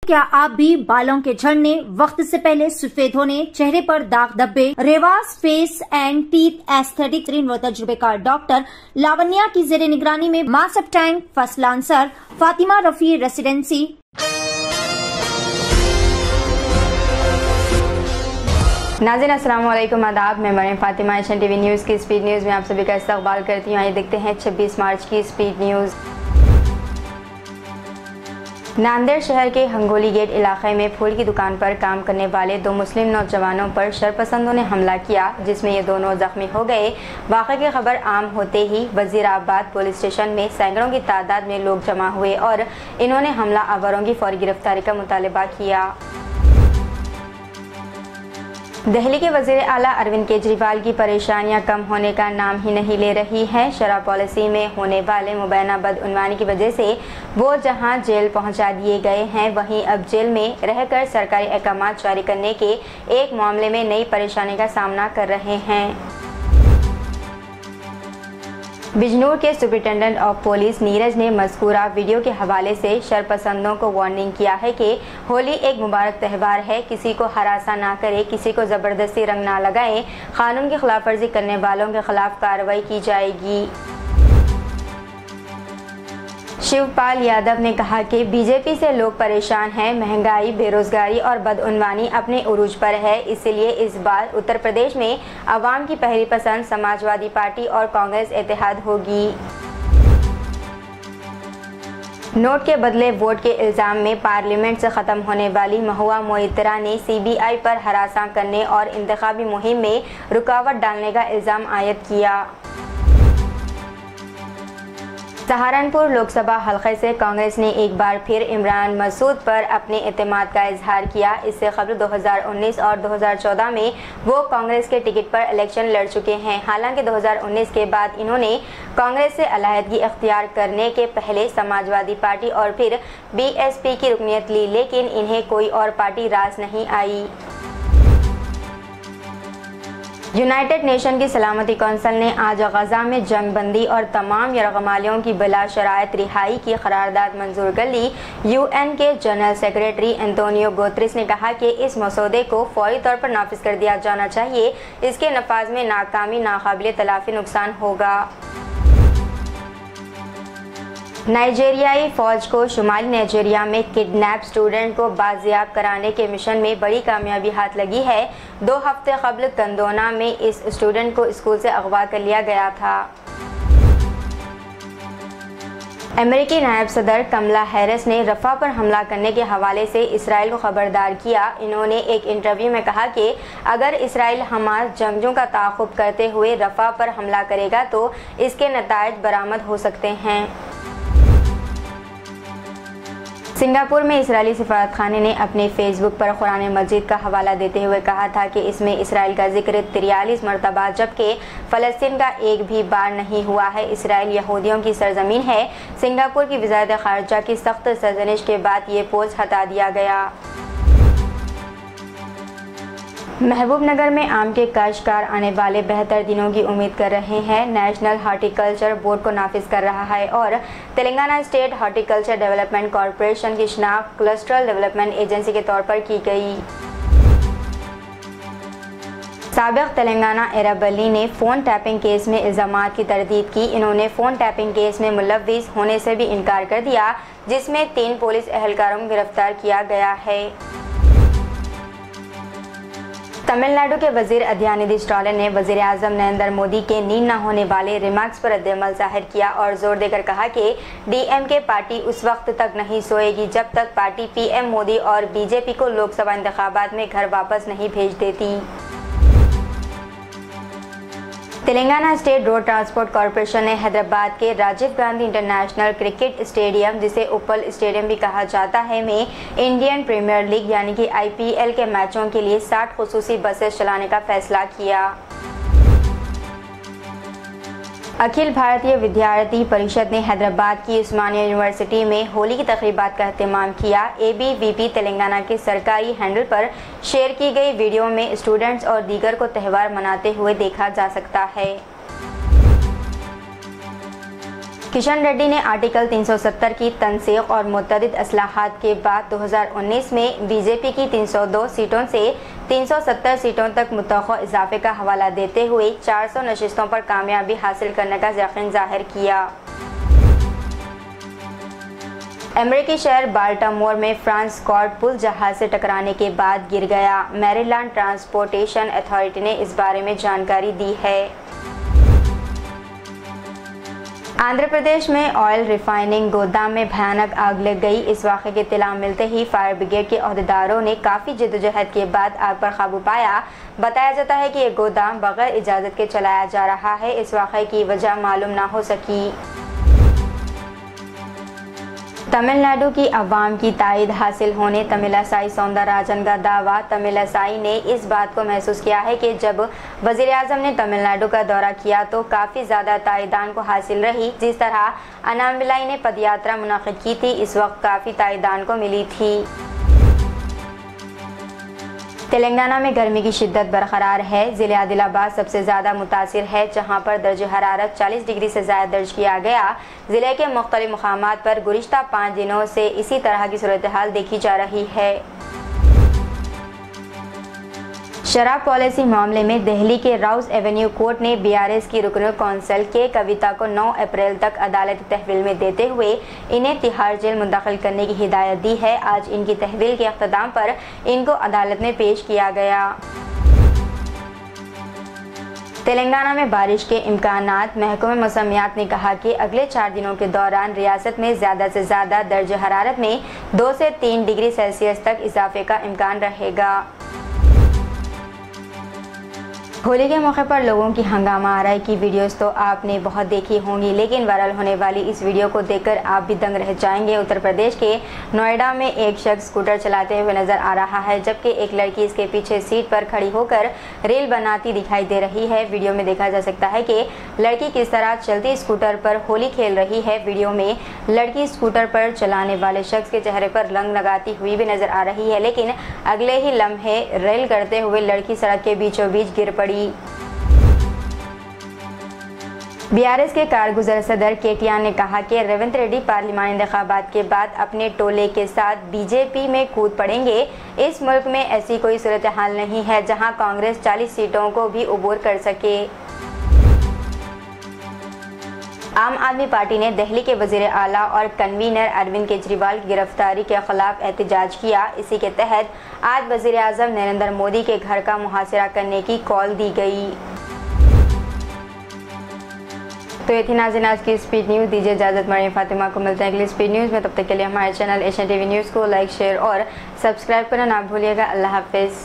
क्या आप भी बालों के झड़ने, वक्त से पहले सफेद होने, चेहरे पर दाग धब्बे, रेवास फेस एंड टीथ एस्थेटिक व तजुर्बेकार डॉक्टर लावण्या की जेर निगरानी में मास ऑफ टैंक first lancer Fatima Rafi residency. नाज़रीन अस्सलाम वालेकुम, आदाब। मैं Mariam Fatima Asian TV news की स्पीड न्यूज़ में आप सभी का इस्तकबाल करती हूँ। आइए देखते हैं 26 मार्च की स्पीड न्यूज़। नांदेड़ शहर के हंगोली गेट इलाके में फूल की दुकान पर काम करने वाले 2 मुस्लिम नौजवानों पर शरपसंदों ने हमला किया, जिसमें ये दोनों जख्मी हो गए। वाक़े की खबर आम होते ही वजीराबाद पुलिस स्टेशन में सैकड़ों की तादाद में लोग जमा हुए और इन्होंने हमला आवरों की फौरी गिरफ्तारी का मुतालबा किया। दिल्ली के वज़ीर आला अरविंद केजरीवाल की परेशानियां कम होने का नाम ही नहीं ले रही हैं। शराब पॉलिसी में होने वाले मुबैना बदउनवानी की वजह से वो जहां जेल पहुंचा दिए गए हैं, वहीं अब जेल में रहकर सरकारी अहकामात जारी करने के एक मामले में नई परेशानी का सामना कर रहे हैं। बिजनौर के सुपरिटेंडेंट ऑफ पुलिस नीरज ने मज़कूरा वीडियो के हवाले से शरपसंदों को वार्निंग किया है कि होली एक मुबारक त्यौहार है, किसी को हरासा ना करे, किसी को ज़बरदस्ती रंग ना लगाएं, कानून की खिलाफ वर्जी करने वालों के खिलाफ कार्रवाई की जाएगी। शिवपाल यादव ने कहा कि बीजेपी से लोग परेशान हैं, महंगाई, बेरोजगारी और बदउनवानी अपने उरूज पर है, इसलिए इस बार उत्तर प्रदेश में अवाम की पहली पसंद समाजवादी पार्टी और कांग्रेस इत्तेहाद होगी। नोट के बदले वोट के इल्ज़ाम में पार्लियामेंट से ख़त्म होने वाली महुआ मोइत्रा ने सीबीआई पर हरासा करने और इंतखाबी मुहिम में रुकावट डालने का इल्ज़ाम आयद किया। सहारनपुर लोकसभा हलके से कांग्रेस ने एक बार फिर इमरान मसूद पर अपने एतमाद का इजहार किया। इससे कबल 2019 और 2014 में वो कांग्रेस के टिकट पर इलेक्शन लड़ चुके हैं। हालांकि 2019 के बाद इन्होंने कांग्रेस से अलहदगी इख्तियार करने के पहले समाजवादी पार्टी और फिर बीएसपी की रुकनियत ली, लेकिन इन्हें कोई और पार्टी रास नहीं आई। यूनाइटेड नेशन की सलामती कौंसिल ने आज गजा में जंग बंदी और तमाम यरगमालियों की बिला शराइत रिहाई की करारदाद मंजूर कर ली। यूएन के जनरल सेक्रेटरी एंटोनियो गुतेरेस ने कहा कि इस मसौदे को फौरी तौर पर नाफिज कर दिया जाना चाहिए, इसके नफाज में नाकामी नाकाबिले तलाफी नुकसान होगा। नाइजीरियाई फौज को शुमाली नाइजीरिया में किडनैप स्टूडेंट को बाजियाब कराने के मिशन में बड़ी कामयाबी हाथ लगी है। 2 हफ्ते कबल कंदोना में इस स्टूडेंट को स्कूल से अगवा कर लिया गया था। अमेरिकी नायब सदर कमला हैरिस ने रफ़ा पर हमला करने के हवाले से इसराइल को खबरदार किया। इन्होंने एक इंटरव्यू में कहा कि अगर इसराइल हमास जंगजों का ताक़ुब करते हुए रफ़ा पर हमला करेगा तो इसके नताइज बरामद हो सकते हैं। सिंगापुर में इजरायली सिफारतखाने ने अपने फेसबुक पर कुरान मजीद का हवाला देते हुए कहा था कि इसमें इसराइल का जिक्र 43 मरतबा, जबकि फ़लस्तीन का एक भी बार नहीं हुआ है। इसराइल यहूदियों की सरजमीन है। सिंगापुर की वज़ारत ख़ारिजा की सख्त सरजनिश के बाद ये पोस्ट हटा दिया गया। महबूबनगर में आम के काश्तकार आने वाले बेहतर दिनों की उम्मीद कर रहे हैं। नेशनल हॉर्टिकल्चर बोर्ड को नाफिज कर रहा है और Telangana state horticulture development corporation की शनाख्त क्लस्टरल डेवलपमेंट एजेंसी के तौर पर की गई। साबिक़ तेलंगाना एराबली ने फ़ोन टैपिंग केस में इल्ज़ामात की तरदीद की। इन्होंने फ़ोन टैपिंग केस में मुलव्विस होने से भी इनकार कर दिया, जिसमें 3 पुलिस एहलकारों को गिरफ्तार किया गया है। तमिलनाडु के वजीर अदयानिधि स्टालिन ने वजीर आज़म नरेंद्र मोदी के नींद न होने वाले रिमार्क्स पर रद्द-ए-अमल जाहिर किया और जोर देकर कहा कि डीएमके पार्टी उस वक्त तक नहीं सोएगी जब तक पार्टी पीएम मोदी और बीजेपी को लोकसभा इंतखाबात में घर वापस नहीं भेज देती। Telangana state road transport corporation ने हैदराबाद के Rajiv Gandhi international cricket stadium, जिसे उपल स्टेडियम भी कहा जाता है, में इंडियन प्रीमियर लीग यानी कि आईपीएल के मैचों के लिए 60 खुसूसी बसेस चलाने का फैसला किया। अखिल भारतीय विद्यार्थी परिषद ने हैदराबाद की उस्मानिया यूनिवर्सिटी में होली की तकरीबात का एहतमाम किया। एबीवीपी तेलंगाना के सरकारी हैंडल पर शेयर की गई वीडियो में स्टूडेंट्स और दीगर को त्यौहार मनाते हुए देखा जा सकता है। किशन रेड्डी ने आर्टिकल 370 की तनसीख और मुतअद्दिद असलाहात के बाद 2019 में बीजेपी की 302 सीटों से 370 सीटों तक मुतव्वक़ा इजाफे का हवाला देते हुए 400 नशिस्तों पर कामयाबी हासिल करने का यकीन जाहिर किया। अमेरिकी शहर बाल्टामोर में फ्रांस कॉर्ड पुल जहाज से टकराने के बाद गिर गया। मैरीलैंड ट्रांसपोर्टेशन अथॉरिटी ने इस बारे में जानकारी दी है। आंध्र प्रदेश में ऑयल रिफाइनिंग गोदाम में भयानक आग लग गई। इस वाक़े की इत्तला मिलते ही फायर ब्रिगेड के अहदेदारों ने काफ़ी जद्दोजहद के बाद आग पर काबू पाया। बताया जाता है कि ये गोदाम बगैर इजाज़त के चलाया जा रहा है। इस वाक़े की वजह मालूम ना हो सकी। तमिलनाडु की अवाम की तायद हासिल होने तमिलसाई सौंदरराजन का दावा। तमिलसाई ने इस बात को महसूस किया है कि जब वज़ीर आज़म ने तमिलनाडु का दौरा किया तो काफ़ी ज़्यादा तायदान को हासिल रही। जिस तरह अनामिलाई ने पदयात्रा मुनाक़िद की थी, इस वक्त काफ़ी तायदान को मिली थी। तेलंगाना में गर्मी की शिद्दत बरकरार है। ज़िला आदिलाबाद सबसे ज़्यादा मुतासिर है, जहां पर दर्ज हरारत 40 डिग्री से ज़्यादा दर्ज किया गया। ज़िले के मुख्तलिफ मुकामात पर गुज़िश्ता 5 दिनों से इसी तरह की सूरत हाल देखी जा रही है। शराब पॉलिसी मामले में दिल्ली के राउस एवेन्यू कोर्ट ने बीआरएस की रुकन कौंसिल के कविता को 9 अप्रैल तक अदालती तहवील में देते हुए इन्हें तिहाड़ जेल मुंतकिल करने की हिदायत दी है। आज इनकी तहवील के इख्तिताम पर इनको अदालत में पेश किया गया। तेलंगाना में बारिश के इम्कानात। महकमा मौसमियात ने कहा कि अगले 4 दिनों के दौरान रियासत में ज़्यादा से ज़्यादा दर्ज हरारत में 2 से 3 डिग्री सेल्सियस तक इजाफे का इम्कान रहेगा। होली के मौके पर लोगों की हंगामा आराई की वीडियोस तो आपने बहुत देखी होंगी, लेकिन वायरल होने वाली इस वीडियो को देखकर आप भी दंग रह जाएंगे। उत्तर प्रदेश के नोएडा में एक शख्स स्कूटर चलाते हुए नजर आ रहा है, जबकि एक लड़की इसके पीछे सीट पर खड़ी होकर रील बनाती दिखाई दे रही है। वीडियो में देखा जा सकता है कि लड़की किस तरह चलती स्कूटर पर होली खेल रही है। वीडियो में लड़की स्कूटर पर चलाने वाले शख्स के चेहरे पर रंग लगाती हुई भी नजर आ रही है, लेकिन अगले ही लम्हे रेल करते हुए लड़की सड़क के बीचों बीच गिर पड़ी। बीआरएस के कारगुजर सदर केटीआर ने कहा कि रेवंत रेड्डी पार्लिमानी इंतखाबात के बाद अपने टोले के साथ बीजेपी में कूद पड़ेंगे। इस मुल्क में ऐसी कोई सूरत हाल नहीं है जहां कांग्रेस 40 सीटों को भी उबूर कर सके। आम आदमी पार्टी ने दिल्ली के वजीर आला और कन्वीनर अरविंद केजरीवाल की गिरफ्तारी के खिलाफ एहतजाज किया। इसी के तहत आज वजीर आजम नरेंद्र मोदी के घर का मुहासिरा करने की कॉल दी गई। तो ये थी नाज़रीन आज की स्पीड न्यूज़। दीजिए इजाज़त, मरियम फातिमा को मिलते हैं अगली स्पीड न्यूज़ में। तब तक के लिए हमारे चैनल एशियन टीवी न्यूज़ को लाइक, शेयर और सब्सक्राइब करना ना भूलिएगा। अल्लाह हाफिज़।